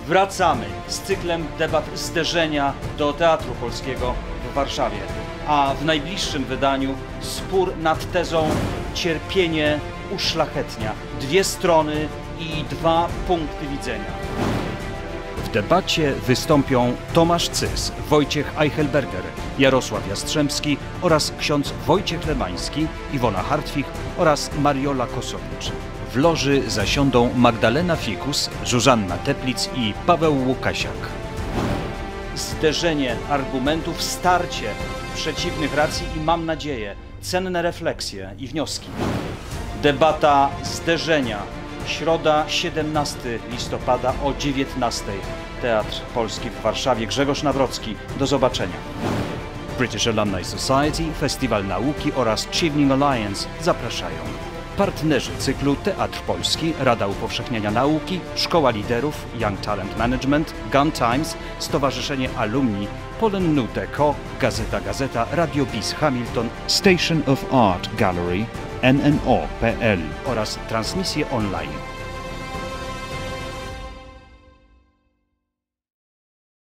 Wracamy z cyklem debat Zderzenia do Teatru Polskiego w Warszawie, a w najbliższym wydaniu spór nad tezą cierpienie uszlachetnia. Dwie strony i dwa punkty widzenia. W debacie wystąpią Tomasz Cys, Wojciech Eichelberger, Jarosław Jastrzębski oraz ksiądz Wojciech Lemański, Iwona Hartwich oraz Mariola Kosowicz. W loży zasiądą Magdalena Fikus, Zuzanna Teplic i Paweł Łukasiak. Zderzenie argumentów, starcie przeciwnych racji i, mam nadzieję, cenne refleksje i wnioski. Debata Zderzenia. Środa, 17 listopada o 19. Teatr Polski w Warszawie. Grzegorz Nawrocki. Do zobaczenia. British Alumni Society, Festiwal Nauki oraz Chevening Alliance zapraszają. Partnerzy cyklu Teatr Polski, Rada Upowszechniania Nauki, Szkoła Liderów, Young Talent Management, Gun Times, Stowarzyszenie Alumni, Polen Nute Co, Gazeta, Radio Bis Hamilton, Station of Art Gallery, NNO.pl oraz transmisje online.